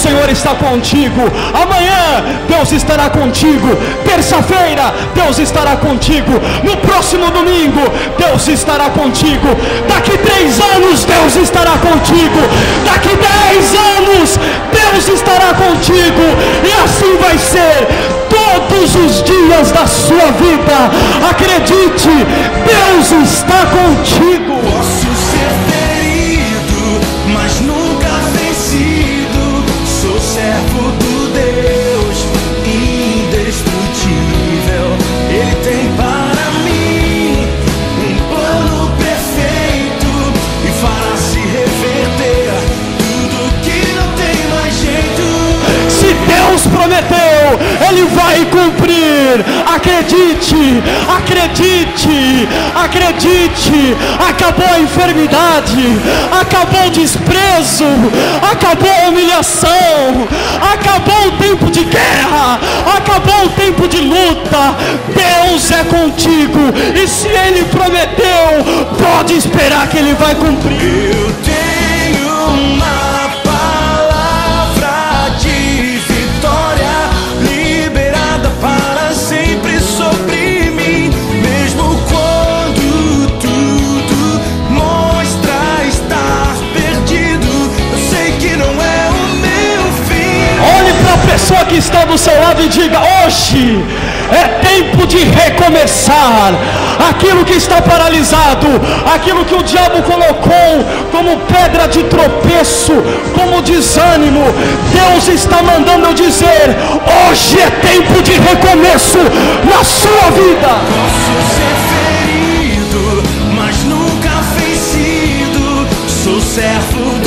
Senhor está contigo. Amanhã Deus estará contigo. Terça-feira Deus estará contigo. No próximo domingo Deus estará contigo. Daqui 3 anos Deus estará contigo. Daqui 10 anos Deus estará contigo. E assim vai ser todos os dias da sua vida. Acredite, Deus está contigo. Posso ser ferido, mas nunca vencido. Sou servo do Deus indestrutível. Ele tem para mim um plano perfeito e fará se reverter tudo que não tem mais jeito. Se Deus prometeu, Ele vai cumprir. Acredite, acredite, acredite. Acabou a enfermidade, acabou o desprezo, acabou a humilhação, acabou o tempo de guerra, acabou o tempo de luta. Deus é contigo, e se Ele prometeu, pode esperar que Ele vai cumprir. Eu tenho uma palavra de vitória liberada para sempre sobre mim. Mesmo quando tudo mostra estar perdido, eu sei que não é o meu fim. Olhe para a pessoa que está do seu lado e diga: hoje é tempo de recomeçar. Aquilo que está paralisado, aquilo que o diabo colocou como pedra de tropeço, como desânimo, Deus está mandando eu dizer: hoje é tempo de recomeço na sua vida. Posso ser ferido, mas nunca vencido. Sou servo